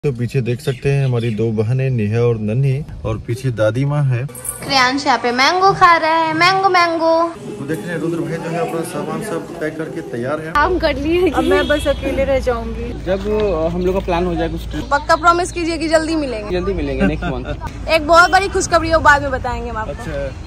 तो पीछे देख सकते हैं हमारी दो बहनें नेहा और नन्ही, और पीछे दादी माँ है। क्रियांश यहाँ पे मैंगो खा रहा है, मैंगो मैंगो। तो देख रहे हैं रुद्र भाई जो है अपना सामान सब पैक करके तैयार है। काम कर लिए, अब मैं बस अकेले रह जाऊंगी। जब हम लोग का प्लान हो जाए कुछ ट्रिप, पक्का प्रॉमिस कीजिए कि जल्दी मिलेंगे। जल्दी मिलेंगे नेक्स्ट मंथ। एक बहुत बड़ी खुशखबरी है, वो बाद में बताएंगे हम आपको। अच्छा,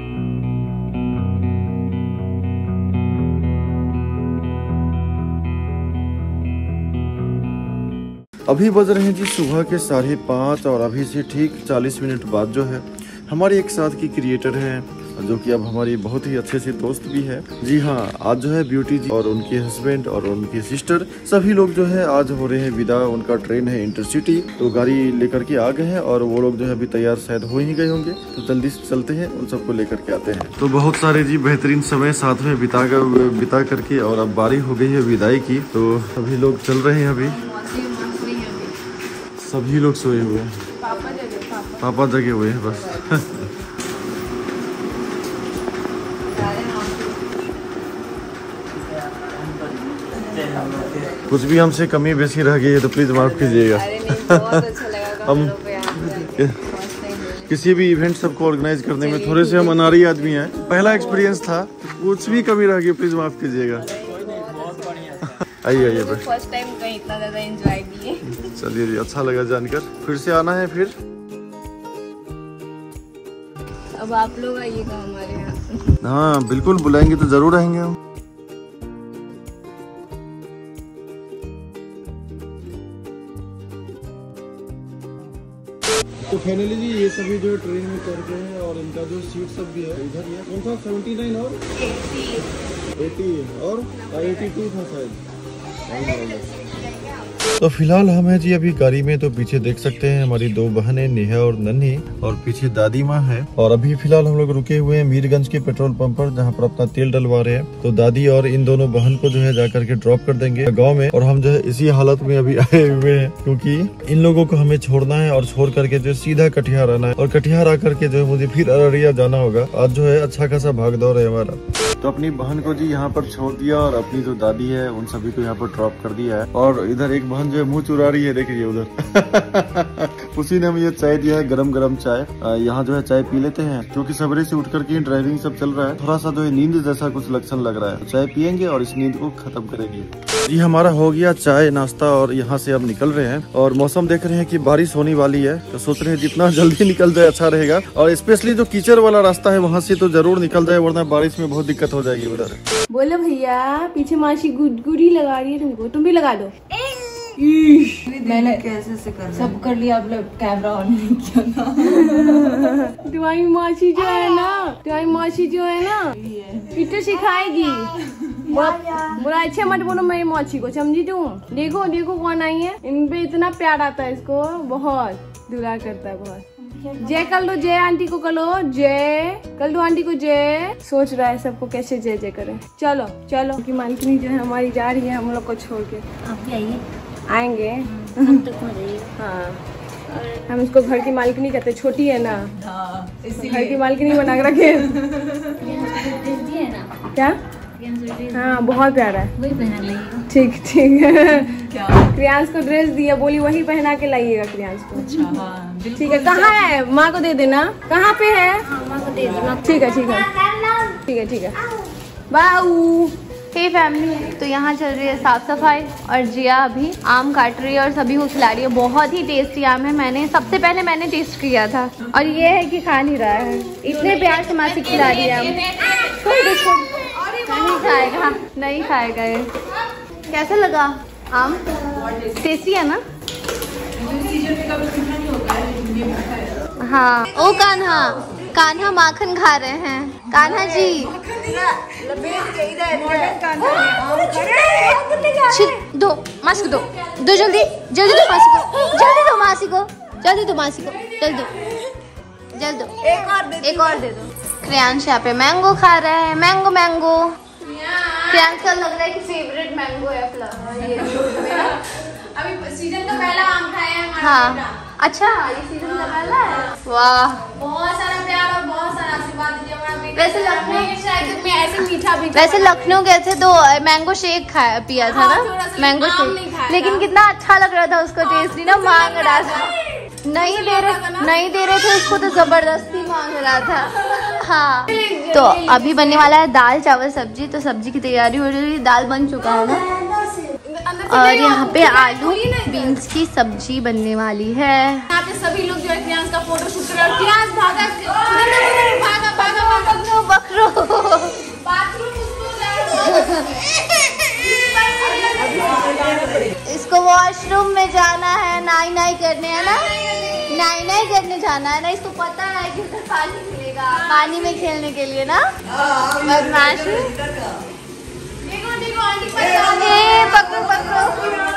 अभी बज रहे हैं जी सुबह के 5:30 और अभी से ठीक 40 मिनट बाद जो है हमारी एक साथ की क्रिएटर हैं जो कि अब हमारी बहुत ही अच्छे से दोस्त भी है। जी हाँ, आज जो है ब्यूटी जी और उनके हस्बैंड और उनकी सिस्टर सभी लोग जो है आज हो रहे हैं विदा। उनका ट्रेन है इंटरसिटी, तो गाड़ी लेकर के आ गए हैं और वो लोग जो है अभी तैयार शायद हो ही गए होंगे, तो जल्दी से चलते हैं उन सबको लेकर के आते हैं। तो बहुत सारे जी बेहतरीन समय साथ में बिता करके और अब बारी हो गई है विदाई की, तो सभी लोग चल रहे हैं। अभी सभी लोग सोए हुए हैं, पापा जगे हुए हैं बस। कुछ भी हमसे कमी बेसी रह गई है तो प्लीज माफ कीजिएगा। हम किसी भी इवेंट सबको ऑर्गेनाइज करने में थोड़े से हम अनाड़ी आदमी हैं, पहला एक्सपीरियंस था, कुछ भी कमी रह गई प्लीज माफ कीजिएगा। आइए बस, फर्स्ट टाइम कहीं इतना ज्यादा एंजॉय किए। चलिए जी, अच्छा लगा जानकर। फिर से आना है फिर? अब आप लोग आइएगा हमारे यहाँ। हाँ बिल्कुल, बुलाएंगे तो जरूर आएंगे हम। तो फाइनली जी ये सभी जो ट्रेन में चढ़ गए हैं और इनका जो सीट सब भी है इधर ही है। कौन सा 79 और 80 और 82 था शायद। तो फिलहाल हम हैं जी अभी गाड़ी में, तो पीछे देख सकते हैं हमारी दो बहनें नेहा और नन्ही, और पीछे दादी माँ है। और अभी फिलहाल हम लोग रुके हुए हैं मीरगंज के पेट्रोल पंप पर, जहाँ पर अपना तेल डलवा रहे हैं। तो दादी और इन दोनों बहन को जो है जाकर के ड्रॉप कर देंगे गांव में, और हम जो है इसी हालत में अभी आए हुए हैं क्योंकि इन लोगों को हमें छोड़ना है और छोड़ करके जो सीधा कटिहार आना है, और कटिहार आकर के जो है मुझे फिर अररिया जाना होगा। आज जो है अच्छा खासा भाग दौड़ है हमारा। तो अपनी बहन को जी यहाँ पर छोड़ दिया और अपनी जो दादी है उन सभी को यहाँ पर ड्रॉप कर दिया है। और इधर एक बहन जो है मुंह चुरा रही है, देखिए उधर। उसी ने हमें ये चाय दिया है, गरम गरम चाय। यहाँ जो है चाय पी लेते हैं क्योंकि सवेरे से उठ करके ड्राइविंग सब चल रहा है, थोड़ा सा जो है नींद जैसा कुछ लक्षण लग रहा है, तो चाय पियेंगे और इस नींद को खत्म करेंगे। जी हमारा हो गया चाय नाश्ता और यहाँ से अब निकल रहे हैं। और मौसम देख रहे हैं कि बारिश होने वाली है, तो सोच रहे हैं जितना जल्दी निकल जाए अच्छा रहेगा। और स्पेशली जो कीचड़ वाला रास्ता है वहाँ से तो जरूर निकल जाए, वरना बारिश में बहुत दिक्कत हो जाएगी उधर। बोलो भैया, पीछे मासी गुड़गुड़ी लगा रही है तुमको, तुम भी लगा दो। मैंने कैसे से कर सब कर लिया, आप लोग कैमरा ऑन नहीं किया ना। तुम्हारी मासी जो है ना पीछे सिखाएगी। बुरा अच्छे मत बोलो मेरी मौसी को, समझी तुम? देखो देखो कौन आई है, इन पे इतना प्यार आता है इसको, बहुत दुलार करता है बहुत। जय कर लो, जय आंटी को कर लो, जय कर लो आंटी को, जय। सोच रहा है सबको कैसे जय जय करें। चलो चलो की मालकिनी जो है हमारी जा रही है हम लोग को छोड़ के। आप भी आइए, आएंगे। हाँ, हम इसको घर की मालकिनी कहते, छोटी है ना, घर की मालकिनी बना के रखे। क्या? हाँ बहुत प्यारा है, वही पहना लाइएगा। ठीक है। क्रियांश को ड्रेस दिया, बोली वही पहना के लाइएगा क्रियांश को। अच्छा हाँ, ठीक है। कहाँ है? माँ को दे देना। कहाँ पे है? माँ को दे देना। ठीक है। बाऊ हे फैमिली, तो यहाँ चल रही है साफ सफाई और जिया अभी आम काट रही है और सभी को खिला रही है। बहुत ही टेस्टी आम है, मैंने सबसे पहले टेस्ट किया था, और ये है कि खा नहीं रहा है, इतने प्यार से मासी खिला रही है। नहीं खाएगा ये। कैसा लगा आम? टेस्टी है ना? हाँ। ओ कान्हा माखन खा रहे हैं। कान्हा जी दो मासी को, दो जल्दी दो मासी को, जल्दी दो। एक और दे दो। क्रियांश यहाँ पे मैंगो खा रहा है, मैंगो। क्रियांश का लग रहा है कि फेवरेट मैंगो है फ्लेवर। अभी सीजन का पहला आम खाया है। हाँ अच्छा, ये सीजन का पहला है। वाह, बहुत सारा प्यार और बहुत सारा आशीर्वाद दीजिए हमारा वैसे लखनऊ गए थे तो मैंगो शेक खाया पिया था ना, मैंगो शेक, लेकिन कितना अच्छा लग रहा था उसका टेस्ट, नहीं ना मांग रहा था, नहीं दे रहे थे उसको तो जबरदस्ती मांग रहा था। हाँ तो अभी बनने वाला है दाल चावल सब्जी, तो सब्जी की तैयारी हो रही है, दाल बन चुका है ना, और यहाँ पे आलू बीन्स की सब्जी बनने वाली है। यहाँ पे सभी लोग जो है प्रियांश का फोटो शूट कर रहे हैं। प्रियांश भागा बकरो इसको वॉशरूम में जाना है, नाई करने है ना, नाई करने जाना है ना, इसको पता है कि पानी मिलेगा, पानी में खेलने के लिए ना। बदमाश पकड़ो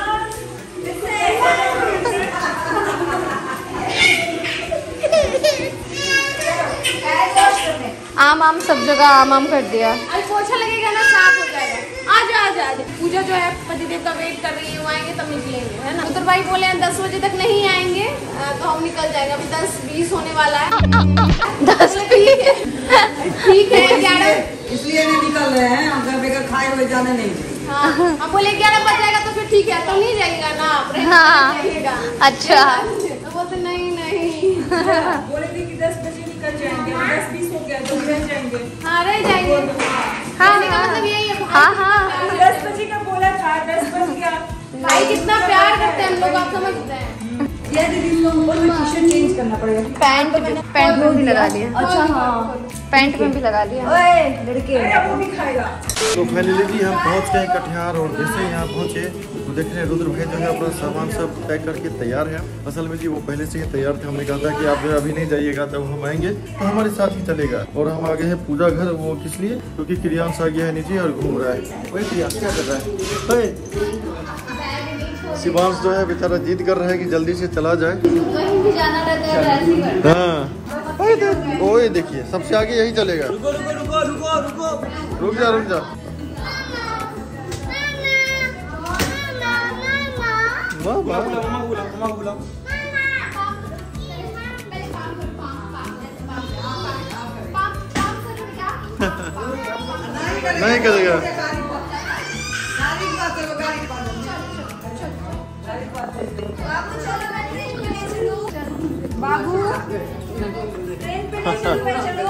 आम सब जगह आम कर दिया। पोछा लगेगा ना, साफ हो जाएगा। आजा पूजा जो है पतिदेव का वेट कर रही है, वो आएंगे तब निकलेंगे, है ना। उत्तर भाई बोले हैं 10 बजे तक नहीं आएंगे तो हम निकल जाएंगे। अभी 10:20 होने वाला है। 10:20 ठीक है 11 इसलिए नहीं निकल रहे हैं, हम घर बेकर खाए हुए जाने नहीं। हाँ हम बोले 11 बज जाएगा तो फिर ठीक है, तो नहीं जाएगा ना आप। हाँ अच्छा तो बोलते नहीं बोले थे कि 10 बजे निकल जाएंगे, 10:20 हो गया तो रह जाएंगे। हाँ रह जाएंगे। हाँ मतलब यही है। हाँ 10 बजे का बोला था, 10 बज गया। भाई कितना प्यार करते हैं हम लोग, आप समझते हैं। दीदी टी-शर्ट चेंज करना पड़ेगा, पैंट में भी लगा दिया। अच्छा हाँ पैंट में भी लगा दिया। लड़के वो भी खाएगा। तो फाइनली जी हम पहुंच गए कटिहार, और जैसे यहाँ पहुंचे तो देख रहे हैं रुद्र भाई जो है अपना सामान सब पैक करके तैयार है। असल में जी वो पहले से ही तैयार थे, हमने कहा था कि आप जो अभी नहीं जाइएगा, तब हम आएंगे तो हमारे साथ ही चलेगा। और हम आगे है पूजा घर, वो किस लिए, क्योंकि क्रियांश आ गया है नीचे और घूम रहा है। वही क्रियांश क्या कर रहा है? शिवांश जो है बेचारा जिद कर रहा है कि जल्दी से चला जाए। कहीं भी जाना रहता है वैसे ही करता है। हाँ ओए देखिए सबसे आगे यही चलेगा। रुक जा नहीं करेगा। बाबू ट्रेन पे चलो,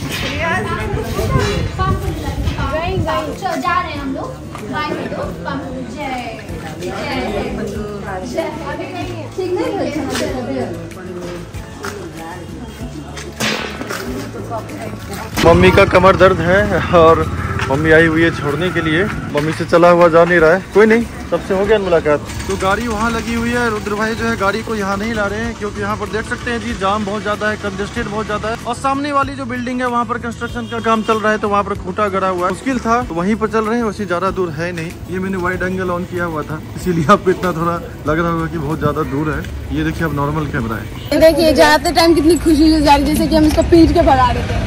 जा रहे हैं हम लोग। मम्मी का कमर दर्द है और मम्मी आई हुई है छोड़ने के लिए। मम्मी से चला हुआ जा नहीं रहा है, कोई नहीं, सबसे हो गया मुलाकात। तो गाड़ी वहाँ लगी हुई है, रुद्र भाई जो है गाड़ी को यहाँ नहीं ला रहे हैं, क्योंकि यहाँ पर देख सकते हैं जी जाम बहुत ज्यादा है, कंजेस्टेड बहुत ज्यादा है। और सामने वाली जो बिल्डिंग है वहाँ पर कंस्ट्रक्शन का काम चल रहा है, तो वहाँ पर खूंटा गड़ा हुआ है, मुश्किल था, तो वहीं पर चल रहे हैं, वैसे ज्यादा दूर है नहीं। ये मैंने वाइड एंगल ऑन किया हुआ था, इसीलिए आपको इतना थोड़ा लग रहा होगा कि बहुत ज्यादा दूर है। ये देखिए अब नॉर्मल कैमरा है। देखिए जाते टाइम कितनी खुशी हो जा रही है, जैसे कि हम इसको पीट के भगा रहे थे।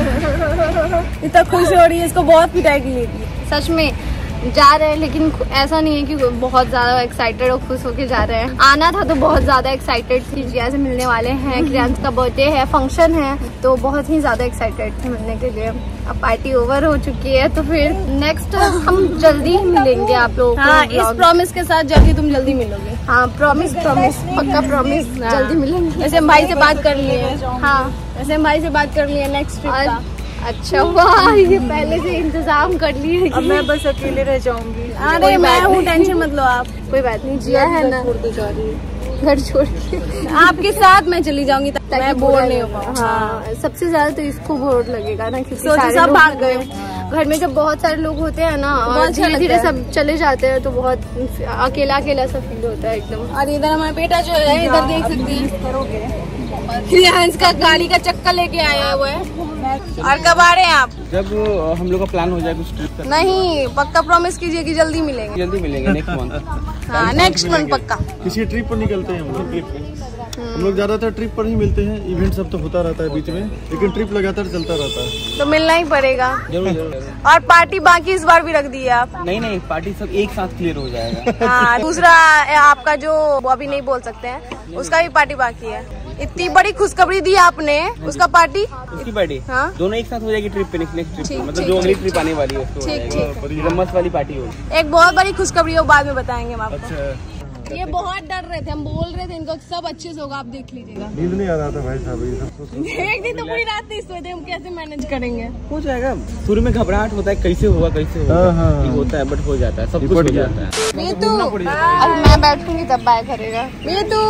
इतना खुश हो रही है, इसको बहुत पिटाई की थी। सच में जा रहे हैं, लेकिन ऐसा नहीं है कि बहुत ज्यादा एक्साइटेड और खुश होके जा रहे हैं। आना था तो बहुत ज्यादा एक्साइटेड थी, जिया से मिलने वाले हैं, क्रियांश का बर्थडे है, फंक्शन है, तो बहुत ही ज्यादा एक्साइटेड थे मिलने के लिए। अब पार्टी ओवर हो चुकी है, तो फिर नेक्स्ट हम जल्दी ही मिलेंगे आप लोगों को। हाँ, इस प्रॉमिस के साथ जल्दी तुम जल्दी मिलोगे। हाँ प्रॉमिस पक्का प्रॉमिस, जल्दी मिलेंगे। वैसे हम भाई से बात कर लिए। हाँ वैसे हम भाई से बात कर लिए नेक्स्ट ट्रिप का। अच्छा वाह, ये पहले से इंतजाम कर लिए। अब मैं बस अकेले रह जाऊंगी। अरे मैं हूँ, टेंशन मत लो आप। कोई बात नहीं, जिया है ना, घर छोड़ के आपके साथ मैं चली जाऊंगी, मैं बोर नहीं हो पाऊँ। हाँ सबसे ज्यादा तो इसको बोर लगेगा ना, क्योंकि सोचो सब भाग गए। घर में जब बहुत सारे लोग होते हैं ना और धीरे धीरे सब चले जाते हैं, तो बहुत अकेला अकेला सा फील होता है एकदम। और इधर हमारा बेटा जो है, इधर देख सकते हैं, क्रियांश का गाड़ी का चक्कर लेके आया हुआ है। और कब आ रहे हैं आप? जब हम लोग का प्लान हो जाए कुछ ट्रिप का। नहीं, पक्का प्रॉमिस कीजिए कि जल्दी मिलेंगे। जल्दी मिलेंगे नेक्स्ट मंथ। हाँ नेक्स्ट मंथ पक्का। किसी ट्रिप पर निकलते हैं हम लोग। ट्रिप पे हम लोग ज्यादातर ट्रिप पर ही मिलते हैं, इवेंट सब तो होता रहता है बीच में, लेकिन ट्रिप लगातार चलता रहता है, तो मिलना ही पड़ेगा। जरूर। और पार्टी बाकी इस बार भी रख दी है आप? नहीं पार्टी सब एक साथ क्लियर हो जाएगा। हाँ दूसरा आपका जो वो अभी नहीं बोल सकते हैं, उसका भी पार्टी बाकी है। इतनी बड़ी खुशखबरी दी आपने, उसका पार्टी उसकी पार्टी हाँ? दोनों एक साथ हो जाएगी ट्रिप पे, नेक्स्ट ट्रिप ठीक, पे, मतलब ठीक, जो अगली ठीक, ट्रिप आने वाली है उसको ठीक। मस्त वाली पार्टी होगी। एक बहुत बड़ी खुशखबरी है, बाद में बताएंगे हम आपको। अच्छा, ये बहुत डर रहे थे, हम बोल रहे थे इनको सब अच्छे से होगा, आप देख लीजिएगा। नींद नहीं आ रहा था भाई साहब, ये सब सोच एक दिन तो पूरी रात नहीं सोए थे, हम कैसे मैनेज करेंगे। हो जाएगा, शुरू में घबराहट होता है, कैसे होगा हाँ। ये होता है, बट हो जाता है, सब कुछ हो जाता है। मीतू अब मैं बैठूंगी तब बाय करेगा। मीतू।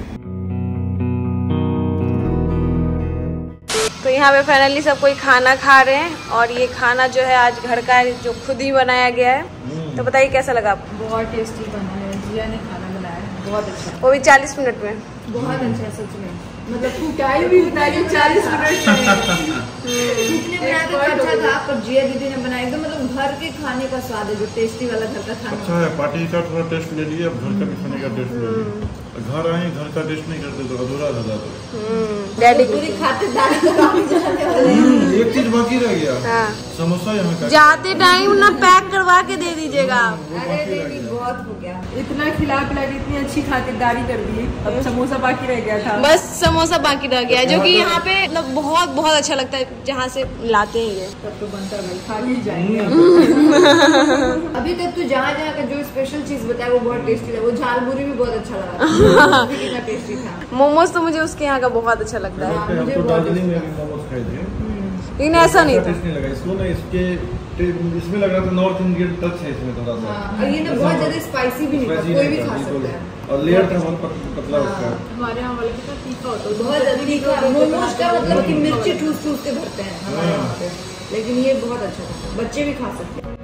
तो यहाँ पे फाइनली सब कोई खाना खा रहे हैं, और ये खाना जो है आज घर का है, जो खुद ही बनाया गया है। तो बताइए कैसा लगा आपको? बहुत टेस्टी बना है, जिया ने खाना बनाया है, बहुत अच्छा, वो भी 40 मिनट में। बहुत अच्छा सच में, मतलब टाइम भी बता रही 40 मिनट इतने बनाया तो अच्छा था, पर जिया दीदी ने बनाया एकदम, मतलब घर के खाने का स्वाद है, जो टेस्टी वाला घर का खाना। अच्छा है, पार्टी का थोड़ा टेस्ट ले लिया, अब घर का भी खाने का टेस्ट ले लिया। घर आए घर का टेस्ट नहीं करते तो अधूरा रह जाता। डैडी पूरी खातिरदारी तो काफी जाने वाले हैं। एक चीज बाकी रह गया, हाँ। समोसा यहाँ का। जाते टाइम ना पैक करवा के दे दीजिएगा। अरे नहीं, बहुत हो गया, इतना खिला पिला के इतनी अच्छी खातिरदारी कर दी, अब समोसा बाकी रह गया था। बस समोसा बाकी रह गया है, जो कि यहाँ पे मतलब बहुत बहुत अच्छा लगता है जहाँ से लाते हैं ये। तब तो बनता भाई, खा ही जाएंगे। अभी तक तो जहाँ जहाँ का जो स्पेशल चीज बताया वो बहुत टेस्टी था, वो झालमुरी भी बहुत अच्छा लगा, भी कितना टेस्टी था। मोमोज तो मुझे उसके यहाँ का बहुत अच्छा लगता है, हम तो दार्जिलिंग में भी मोमोज खाए थे, लेकिन ऐसा नहीं था। टेस्ट नहीं लगा इसको ना, इसमें लग रहा था नॉर्थ इंडियन टच है इसमें थोड़ा सा। और ये ना बहुत ज्यादा स्पाइसी भी नहीं था, कोई भी खा सकता है। और लेयर था बहुत पतला उसका। हमारे यहाँ वाले कितना तीखा होता है, बहुत तीखा। मोमोज का मतलब कि मिर्ची ठूस ठूस के भरते हैं हमारे यहाँ पे, लेकिन ये बहुत अच्छा था, बच्चे भी खा सकते हैं।